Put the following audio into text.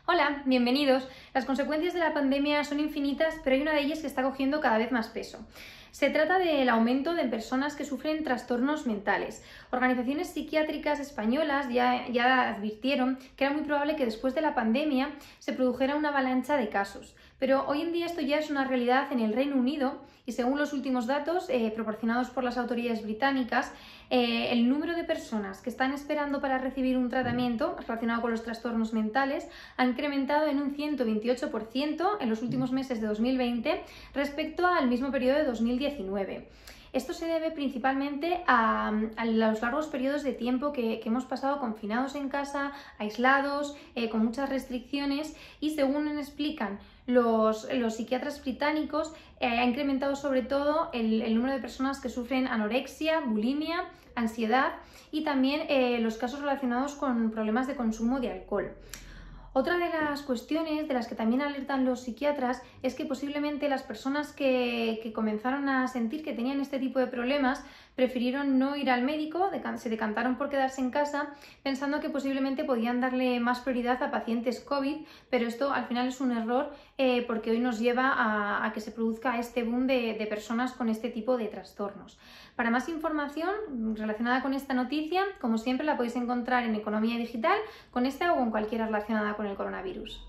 Hola, bienvenidos. Las consecuencias de la pandemia son infinitas, pero hay una de ellas que está cogiendo cada vez más peso. Se trata del aumento de personas que sufren trastornos mentales. Organizaciones psiquiátricas españolas ya advirtieron que era muy probable que después de la pandemia se produjera una avalancha de casos. Pero hoy en día esto ya es una realidad en el Reino Unido y según los últimos datos proporcionados por las autoridades británicas, el número de personas que están esperando para recibir un tratamiento relacionado con los trastornos mentales ha incrementado en un 128% en los últimos meses de 2020 respecto al mismo periodo de 2019. Esto se debe principalmente a los largos periodos de tiempo que hemos pasado confinados en casa, aislados, con muchas restricciones y según explican los psiquiatras británicos, ha incrementado sobre todo el número de personas que sufren anorexia, bulimia, ansiedad y también los casos relacionados con problemas de consumo de alcohol. Otra de las cuestiones de las que también alertan los psiquiatras es que posiblemente las personas que comenzaron a sentir que tenían este tipo de problemas prefirieron no ir al médico, se decantaron por quedarse en casa pensando que posiblemente podían darle más prioridad a pacientes COVID, pero esto al final es un error porque hoy nos lleva a que se produzca este boom de personas con este tipo de trastornos. Para más información relacionada con esta noticia, como siempre la podéis encontrar en Economía Digital, con esta o con cualquiera relacionada con el coronavirus.